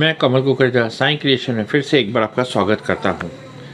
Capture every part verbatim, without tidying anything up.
मैं कमल कुकरेजा साईं क्रिएशन में फिर से एक बार आपका स्वागत करता हूं।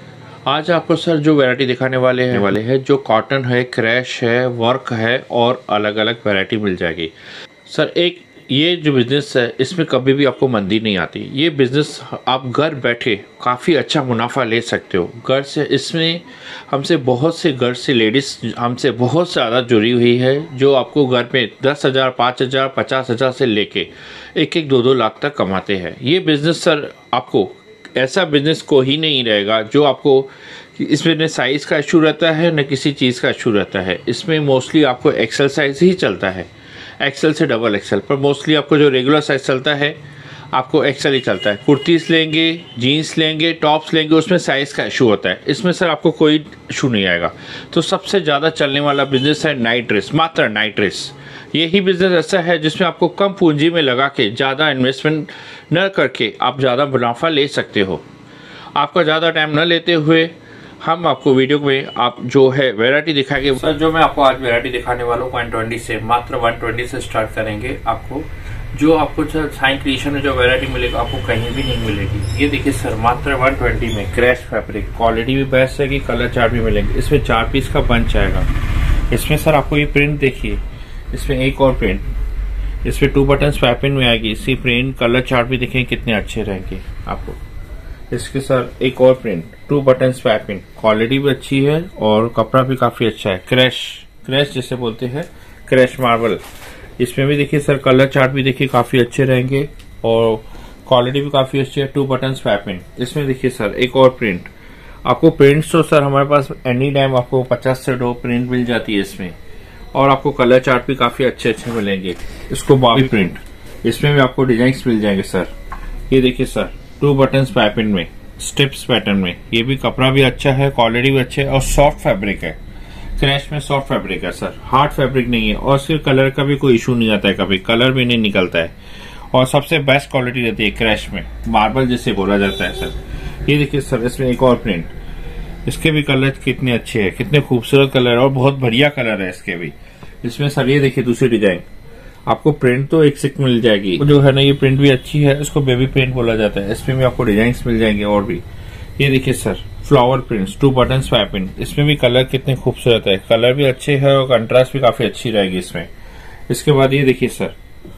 आज आपको सर जो वैरायटी दिखाने वाले हैं वाले हैं जो कॉटन है, क्रैश है, वर्क है और अलग अलग वैरायटी मिल जाएगी। सर एक ये जो बिज़नेस है इसमें कभी भी आपको मंदी नहीं आती। ये बिज़नेस आप घर बैठे काफ़ी अच्छा मुनाफा ले सकते हो। घर से इसमें हमसे बहुत से घर से लेडीज़ हमसे बहुत ज़्यादा जुड़ी हुई है जो आपको घर पे दस हज़ार पाँच हज़ार पचास हज़ार से लेके एक एक दो दो लाख तक कमाते हैं। ये बिज़नेस सर आपको ऐसा बिज़नेस को ही नहीं रहेगा जो आपको इसमें न साइज़ का इशू रहता है न किसी चीज़ का इशू रहता है। इसमें मोस्टली आपको एक्सेल साइज़ ही चलता है, एक्सेल से डबल एक्सेल, पर मोस्टली आपको जो रेगुलर साइज़ चलता है आपको एक्सेल ही चलता है। कुर्तीज़ लेंगे, जीन्स लेंगे, टॉप्स लेंगे, उसमें साइज़ का इशू होता है। इसमें सर आपको कोई इशू नहीं आएगा। तो सबसे ज़्यादा चलने वाला बिज़नेस है नाइट ड्रेस, मात्र नाइट ड्रेस। यही बिज़नेस ऐसा है जिसमें आपको कम पूंजी में लगा के ज़्यादा इन्वेस्टमेंट न करके आप ज़्यादा मुनाफा ले सकते हो। आपका ज़्यादा टाइम न लेते हुए हम आपको वीडियो में आप जो है वैरायटी दिखाएंगे। सर जो मैं आपको आज वैरायटी दिखाने वाला हूँ वन ट्वेंटी से, मात्र वन ट्वेंटी से स्टार्ट करेंगे। आपको जो आपको सर साईं क्रिएशन में जो वैरायटी मिलेगा आपको कहीं भी नहीं मिलेगी। ये देखिए सर मात्र वन ट्वेंटी में क्रैश फैब्रिक, क्वालिटी भी बेस्ट है कि कलर चार्ट भी मिलेंगे। इसमें चार पीस का बंच आएगा। इसमें सर आपको ये प्रिंट देखिए, इसमें एक और प्रिंट, इसमें टू बटन स्वैपिंग में आएगी। इसी प्रिंट कलर चार्ट भी देखें कितने अच्छे रहेंगे आपको। इसके सर एक और print, two button swapping, quality भी अच्छी है और कपड़ा भी काफी अच्छा है। क्रैश क्रैश जैसे बोलते हैं, क्रैश मार्बल। इसमें भी देखिए सर कलर चार्ट भी देखिए काफी अच्छे रहेंगे और क्वालिटी भी काफी अच्छी है। Two button swapping. इसमें देखिए सर एक और प्रिंट। आपको प्रिंट्स तो सर हमारे पास एनी टाइम आपको पचास से दो प्रिंट मिल जाती है इसमें, और आपको कलर चार्ट भी काफी अच्छे अच्छे मिलेंगे। इसको बावी प्रिंट, इसमें भी आपको डिजाइन मिल जाएंगे सर। ये देखिए सर टू बटन पैटर्न में, स्ट्रिप्स पैटर्न में, ये भी कपड़ा भी अच्छा है, क्वालिटी भी अच्छी है और सॉफ्ट फैब्रिक है। क्रैश में सॉफ्ट फैब्रिक है सर, हार्ड फैब्रिक नहीं है। और सिर्फ कलर का भी कोई इशू नहीं आता है, कभी कलर भी नहीं निकलता है। और सबसे बेस्ट क्वालिटी रहती है क्रैश में, मार्बल जिसे बोला जाता है सर। ये देखिए सर इसमें एक और प्रिंट, इसके भी कलर कितने अच्छे हैं, कितने खूबसूरत कलर और बहुत बढ़िया कलर है इसके भी। इसमें सर ये देखिए दूसरी डिजाइन, आपको प्रिंट तो एक से एक मिल जाएगी। जो है ना ये प्रिंट भी अच्छी है, इसको बेबी प्रिंट बोला जाता है। इसमें भी आपको डिजाइन मिल जाएंगे और भी। ये देखिए sir flower prints, two button swapping. इसमें भी कलर कितने खूबसूरत है, कलर भी अच्छे है और कंट्रास्ट भी काफी अच्छी रहेगी इसमें। इसके बाद ये देखिए सर,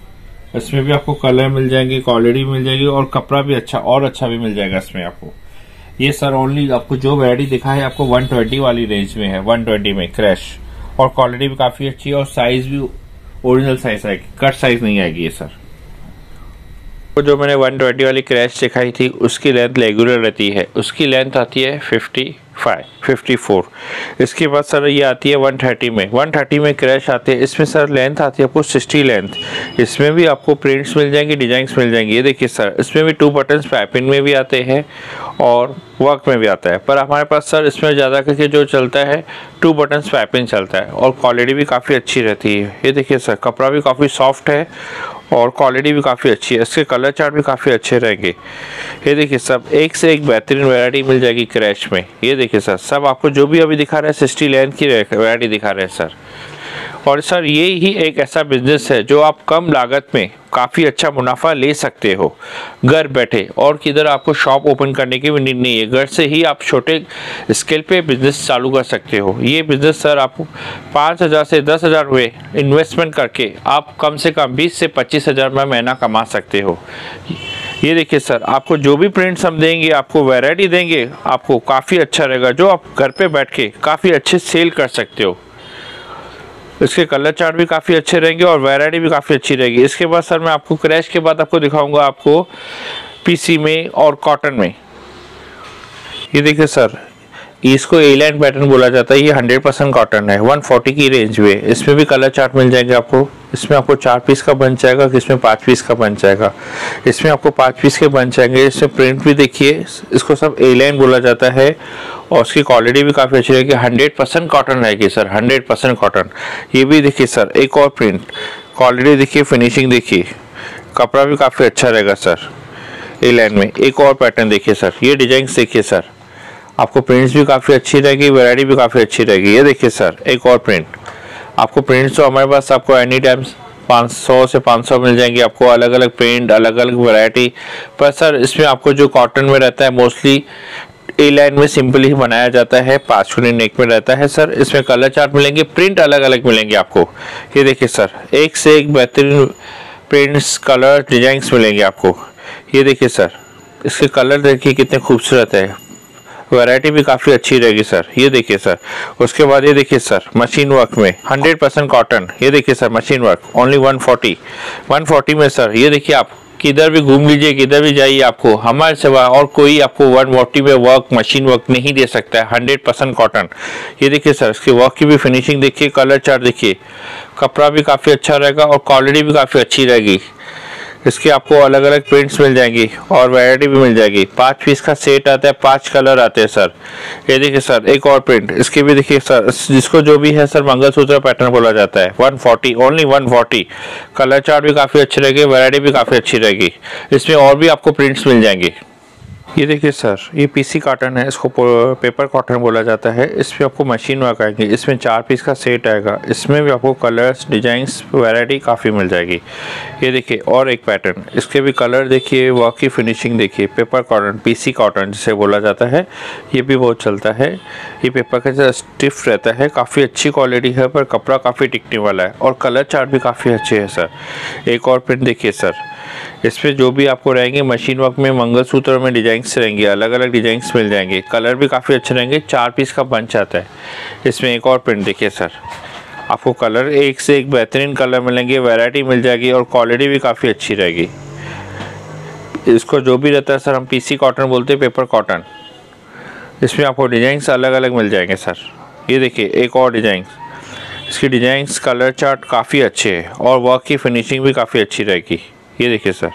इसमें भी आपको कलर मिल जाएंगे, क्वालिटी मिल जाएगी और कपड़ा भी अच्छा और अच्छा भी मिल जाएगा इसमें आपको। ये सर ओनली आपको जो वैरायटी दिखा है आपको वन ट्वेंटी वाली रेंज में है, वन ट्वेंटी में क्रैश, और क्वालिटी भी काफी अच्छी है और साइज भी ओरिजिनल साइज आएगी, कट साइज नहीं आएगी ये सर। तो जो मैंने वन ट्वेंटी वाली क्रैश दिखाई थी उसकी लेंथ रेगुलर रहती है, उसकी लेंथ आती है फिफ्टी फाइव, फिफ्टी फोर। इसके बाद सर ये आती है वन थर्टी में, वन थर्टी में क्रैश आती है। इसमें सर लेंथ आती है आपको सिक्सटी लेंथ। इसमें भी आपको प्रिंट्स मिल जाएंगे, डिजाइंस मिल जाएंगे। ये देखिए सर इसमें भी टू बटन पैपिंग में भी आते हैं और वर्क में भी आता है, पर हमारे पास सर इसमें ज़्यादा करके जो चलता है टू बटन स्वैपिंग चलता है और क्वालिटी भी काफ़ी अच्छी रहती है। ये देखिए सर कपड़ा भी काफ़ी सॉफ्ट है और क्वालिटी भी काफ़ी अच्छी है। इसके कलर चार्ट भी काफ़ी अच्छे रहेंगे। ये देखिए सब एक से एक बेहतरीन वैरायटी मिल जाएगी क्रैश में। ये देखिए सर सब आपको जो भी अभी दिखा रहे हैं सिक्सटी लेंथ की वैरायटी दिखा रहे हैं सर। और सर ये ही एक ऐसा बिजनेस है जो आप कम लागत में काफ़ी अच्छा मुनाफा ले सकते हो घर बैठे, और किधर आपको शॉप ओपन करने की भी नीड नहीं है। घर से ही आप छोटे स्केल पे बिजनेस चालू कर सकते हो। ये बिजनेस सर आपको पाँच हज़ार से दस हज़ार रुपये इन्वेस्टमेंट करके आप कम से कम बीस से पच्चीस हज़ार में महीना कमा सकते हो। ये देखिए सर आपको जो भी प्रिंट्स हम देंगे, आपको वैरायटी देंगे, आपको काफ़ी अच्छा रहेगा जो आप घर पे बैठ के काफ़ी अच्छे सेल कर सकते हो। इसके कलर चार्ट भी काफ़ी अच्छे रहेंगे और वैरायटी भी काफ़ी अच्छी रहेगी। इसके बाद सर मैं आपको क्रैश के बाद आपको दिखाऊंगा आपको पीसी में और कॉटन में। ये देखिए सर इसको ए लाइन पैटर्न बोला जाता है। ये हंड्रेड परसेंट कॉटन है, वन फोर्टी की रेंज में। इसमें भी कलर चार्ट मिल जाएंगे आपको। इसमें आपको चार पीस का बंच आएगा, इसमें पाँच पीस का बंच आएगा। इसमें आपको पाँच पीस के बंच आएंगे। इसमें प्रिंट भी देखिए, इसको सब ए लाइन बोला जाता है और उसकी क्वालिटी भी काफ़ी अच्छी रहेगी। हंड्रेड परसेंट कॉटन रहेगी सर, हंड्रेड परसेंट कॉटन। ये भी देखिए सर एक और प्रिंट, क्वालिटी देखिए, फिनिशिंग देखिए, कपड़ा भी काफ़ी अच्छा रहेगा सर। ए लाइन में एक और पैटर्न देखिए सर, ये डिजाइन देखिए सर, आपको प्रिंट्स भी काफ़ी अच्छी रहेगी, वैरायटी भी काफ़ी अच्छी रहेगी। ये देखिए सर एक और प्रिंट, आपको प्रिंट्स तो हमारे पास आपको एनी टाइम पाँच सौ से पाँच सौ मिल जाएंगे आपको, अलग अलग प्रिंट, अलग अलग वैरायटी। पर सर इसमें आपको जो कॉटन में रहता है मोस्टली ए लाइन में सिंपल ही बनाया जाता है, पाँचकोनी नेक में रहता है सर। इसमें कलर चार्ट मिलेंगे, प्रिंट अलग अलग मिलेंगे आपको। ये देखिए सर, एक से एक बेहतरीन प्रिंट्स, कलर, डिजाइंस मिलेंगे आपको। ये देखिए सर, इसके कलर देखिए कितने खूबसूरत है, वैरायटी भी काफ़ी अच्छी रहेगी सर। ये देखिए सर, उसके बाद ये देखिए सर, मशीन वर्क में हंड्रेड परसेंट कॉटन। ये देखिए sir, machine work only one forty one forty में सर। ये देखिए, आप किधर भी घूम लीजिए, किधर भी जाइए, आपको हमारे सिवा और कोई आपको वन फोर्टी में वर्क, मशीन वर्क नहीं दे सकता है। Hundred percent cotton. ये देखिए सर, इसकी वर्क की भी फिनिशिंग देखिए, कलर चार्ट देखिए, कपड़ा भी काफ़ी अच्छा रहेगा और क्वालिटी भी काफ़ी अच्छी रहेगी। इसके आपको अलग अलग प्रिंट्स मिल जाएंगी और वैरायटी भी मिल जाएगी। पाँच पीस का सेट आता है, पांच कलर आते हैं सर। ये देखिए सर, एक और प्रिंट, इसके भी देखिए सर, जिसको जो भी है सर मंगलसूत्र पैटर्न बोला जाता है। One forty, only one forty. Colour chart भी काफ़ी अच्छे रहेंगे, वैरायटी भी काफ़ी अच्छी रहेगी। इसमें और भी आपको प्रिंट्स मिल जाएंगे। ये देखिए सर, ये पीसी कॉटन है, इसको पेपर कॉटन बोला जाता है। इसमें आपको मशीन वर्क आएंगे, इसमें चार पीस का सेट आएगा। इसमें भी आपको कलर्स, डिजाइंस, वैरायटी काफ़ी मिल जाएगी। ये देखिए और एक पैटर्न, इसके भी कलर देखिए, वर्क की फिनिशिंग देखिए। पेपर कॉटन, पीसी कॉटन जिसे बोला जाता है, ये भी बहुत चलता है। ये पेपर का जैसा स्टिफ रहता है, काफ़ी अच्छी क्वालिटी है, पर कपड़ा काफ़ी टिकने वाला है और कलर चार्ट भी काफ़ी अच्छे हैं सर। एक और प्रिंट देखिए सर, इसमें जो भी आपको रहेंगे मशीन वर्क में, मंगलसूत्र में डिजाइंस रहेंगे, अलग अलग डिजाइंस मिल जाएंगे। कलर भी काफ़ी अच्छे रहेंगे, चार पीस का बंच आता है। इसमें एक और प्रिंट देखिए सर, आपको कलर एक से एक बेहतरीन कलर मिलेंगे, वैरायटी मिल जाएगी और क्वालिटी भी काफ़ी अच्छी रहेगी। इसको जो भी रहता है सर, हम पीसी कॉटन बोलते हैं, पेपर कॉटन। इसमें आपको डिजाइंस अलग अलग मिल जाएंगे सर। ये देखिए एक और डिजाइन, इसकी डिजाइंस, कलर चार्ट काफ़ी अच्छे है और वर्क की फिनिशिंग भी काफ़ी अच्छी रहेगी। ये देखिए सर,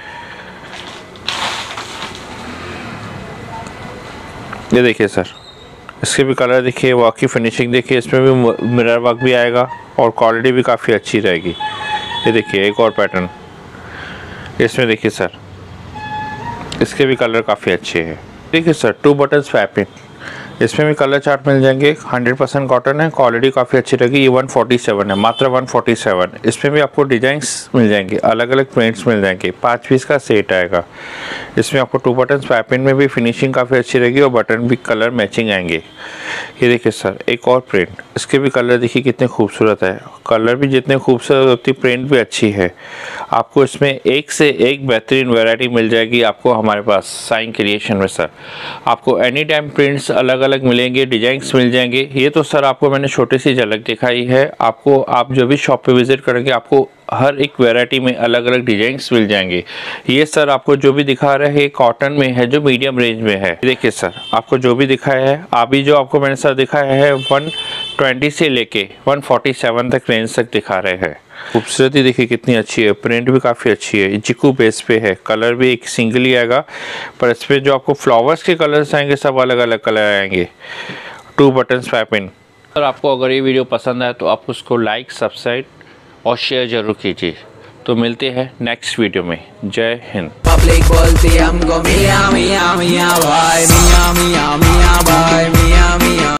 ये देखिए सर, इसके भी कलर देखिए, वर्क की फिनिशिंग देखिए। इसमें भी मिरर वर्क भी आएगा और क्वालिटी भी काफ़ी अच्छी रहेगी। ये देखिए एक और पैटर्न, इसमें देखिए सर, इसके भी कलर काफ़ी अच्छे हैं। देखिए सर, टू बटन्स पैपिन, इसमें भी कलर चार्ट मिल जाएंगे। हंड्रेड परसेंट कॉटन है, क्वालिटी काफ़ी अच्छी रहेगी। ये वन फोर्टी सेवन है, मात्र वन फोर्टी सेवन। इसमें भी आपको डिजाइंस मिल जाएंगे, अलग अलग प्रिंट्स मिल जाएंगे। पाँच पीस का सेट आएगा। इसमें आपको टू बटन्स पैपिन में भी फिनिशिंग काफ़ी अच्छी रहेगी और बटन भी कलर मैचिंग आएंगे। ये देखिए सर, एक और प्रिंट, इसके भी कलर देखिए कितने खूबसूरत है। कलर भी जितने खूबसूरत होती, प्रिंट भी अच्छी है। आपको इसमें एक से एक बेहतरीन वैरायटी मिल जाएगी आपको हमारे पास साइन क्रिएशन में सर। आपको एनी टाइम प्रिंट्स अलग अलग मिलेंगे, डिजाइंस मिल जाएंगे। ये तो सर आपको मैंने छोटी सी झलक दिखाई है। आपको आप जो भी शॉप पे विजिट करेंगे, आपको हर एक वैरायटी में अलग अलग डिजाइंस मिल जाएंगे। ये सर आपको जो भी दिखा रहे हैं कॉटन में है, जो मीडियम रेंज में है। देखिए सर, आपको जो भी दिखाया है, अभी जो आपको मैंने सर दिखाया है वन ट्वेंटी से लेके वन फोर्टी सेवन तक रेंज तक दिखा रहे हैं। खूबसूरती देखिए कितनी अच्छी है, प्रिंट भी काफ़ी अच्छी है। चिकू बेस पे है, कलर भी एक सिंगल ही आएगा, पर इस पर जो आपको फ्लावर्स के कलर्स आएंगे सब अलग अलग कलर आएंगे। Two buttons piping. अगर आपको अगर ये वीडियो पसंद आए तो आप उसको लाइक, सब्सक्राइब और शेयर जरूर कीजिए। तो मिलते हैं नेक्स्ट वीडियो में। जय हिंद। पब्लिक बोलती हमको मियां मियां मियां भाई, मियां मियां मियां भाई, मियां मियां।